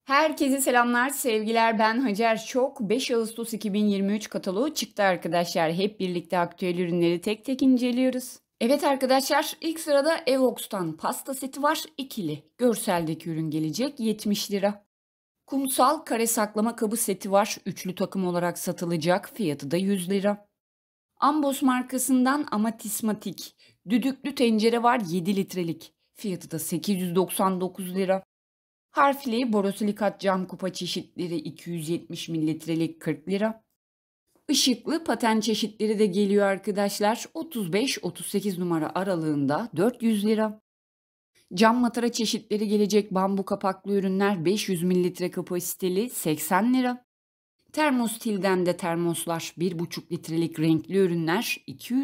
Herkese selamlar, sevgiler. Ben Hacer Çok. 5 Ağustos 2023 kataloğu çıktı arkadaşlar. Hep birlikte aktüel ürünleri tek tek inceliyoruz. Evet arkadaşlar, ilk sırada Evox'tan pasta seti var. İkili. Görseldeki ürün gelecek 70 lira. Kumsal kare saklama kabı seti var. Üçlü takım olarak satılacak. Fiyatı da 100 lira. Ambos markasından Amatismatik düdüklü tencere var 7 litrelik. Fiyatı da 899 lira. Harfli borosilikat cam kupa çeşitleri 270 mililitrelik 40 lira. Işıklı paten çeşitleri de geliyor arkadaşlar. 35-38 numara aralığında 400 lira. Cam matara çeşitleri gelecek bambu kapaklı ürünler 500 mililitre kapasiteli 80 lira. Termostil'den de termoslar 1,5 litrelik renkli ürünler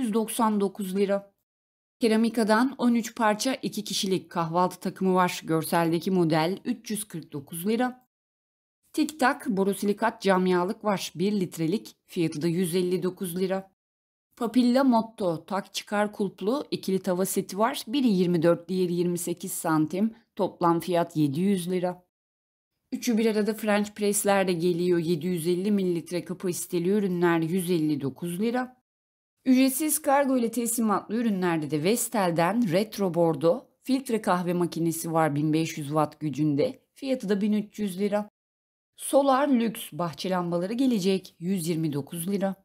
299 lira. Keramika'dan 13 parça 2 kişilik kahvaltı takımı var. Görseldeki model 349 lira. Tik tak borosilikat cam yağlık var. 1 litrelik. Fiyatı da 159 lira. Papilla Motto tak çıkar kulplu ikili tava seti var. Biri 24, diğeri 28 santim. Toplam fiyat 700 lira. Üçü bir arada French press'ler de geliyor. 750 mililitre kapasiteli ürünler 159 lira. Ücretsiz kargo ile teslimatlı ürünlerde de Vestel'den Retro Bordo filtre kahve makinesi var 1500 watt gücünde. Fiyatı da 1300 lira. Solar Lüks bahçe lambaları gelecek 129 lira.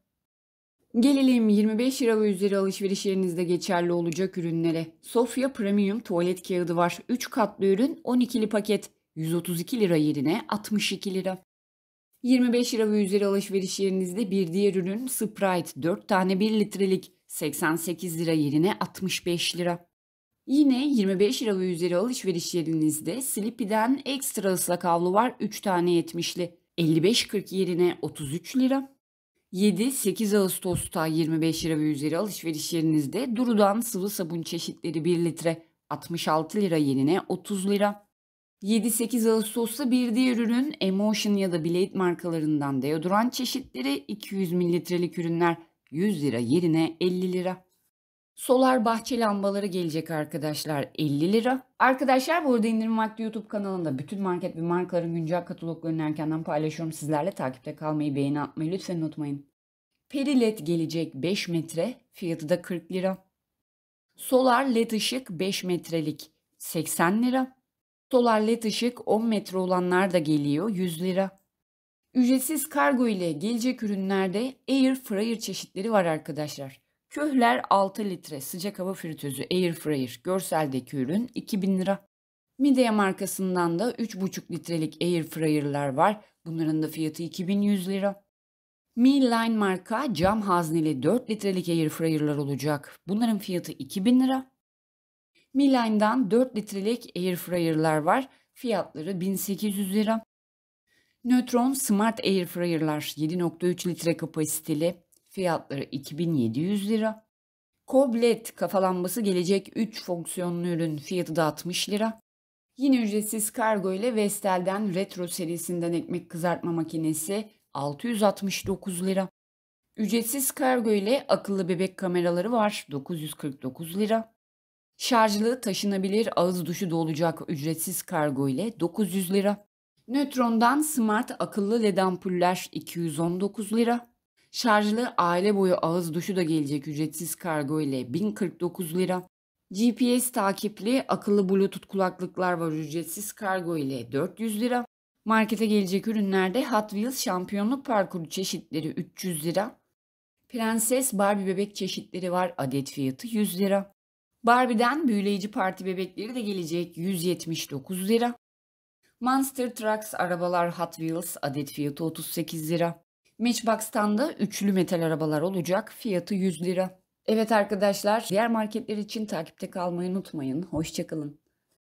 Gelelim 25 lira ve üzeri alışveriş yerinizde geçerli olacak ürünlere. Sofya Premium tuvalet kağıdı var. 3 katlı ürün 12'li paket 132 lira yerine 62 lira. 25 lira ve üzeri alışveriş yerinizde bir diğer ürün Sprite 4 tane 1 litrelik 88 lira yerine 65 lira. Yine 25 lira ve üzeri alışveriş yerinizde Sleepy'den ekstra ıslak havlu var 3 tane 70'li 55,40 yerine 33 lira. 7-8 Ağustos'ta 25 lira ve üzeri alışveriş yerinizde Duru'dan sıvı sabun çeşitleri 1 litre 66 lira yerine 30 lira. 7-8 Ağustos'ta bir diğer ürün Emotion ya da Blade markalarından deodorant çeşitleri 200 mililitrelik ürünler 100 lira yerine 50 lira. Solar bahçe lambaları gelecek arkadaşlar 50 lira. Arkadaşlar bu arada indirim vakti YouTube kanalında bütün market ve markaların güncel kataloglarını erkenden paylaşıyorum. Sizlerle takipte kalmayı, beğeni atmayı lütfen unutmayın. Perilet gelecek 5 metre fiyatı da 40 lira. Solar led ışık 5 metrelik 80 lira. Solar led ışık 10 metre olanlar da geliyor 100 lira. Ücretsiz kargo ile gelecek ürünlerde Air Fryer çeşitleri var arkadaşlar. Köhler 6 litre sıcak hava fritözü Air Fryer görseldeki ürün 2000 lira. Midea markasından da 3,5 litrelik Air Fryer'lar var. Bunların da fiyatı 2100 lira. Mealine marka cam hazneli 4 litrelik Air Fryer'lar olacak. Bunların fiyatı 2000 lira. Mealine'dan 4 litrelik Air Fryer'lar var. Fiyatları 1800 lira. Neutron Smart Air Fryer'lar 7,3 litre kapasiteli. Fiyatları 2700 lira. Koblet kafa lambası gelecek 3 fonksiyonlu ürün. Fiyatı da 60 lira. Yine ücretsiz kargo ile Vestel'den Retro serisinden ekmek kızartma makinesi 669 lira. Ücretsiz kargo ile akıllı bebek kameraları var 949 lira. Şarjlı taşınabilir ağız duşu da olacak ücretsiz kargo ile 900 lira. Neutron'dan Smart akıllı led ampuller 219 lira. Şarjlı aile boyu ağız duşu da gelecek ücretsiz kargo ile 1049 lira. GPS takipli akıllı Bluetooth kulaklıklar var ücretsiz kargo ile 400 lira. Markete gelecek ürünlerde Hot Wheels şampiyonluk parkuru çeşitleri 300 lira. Prenses Barbie bebek çeşitleri var adet fiyatı 100 lira. Barbie'den büyüleyici parti bebekleri de gelecek 179 lira. Monster Trucks arabalar Hot Wheels adet fiyatı 38 lira. Matchbox'tan da üçlü metal arabalar olacak fiyatı 100 lira. Evet arkadaşlar diğer marketler için takipte kalmayı unutmayın. Hoşça kalın.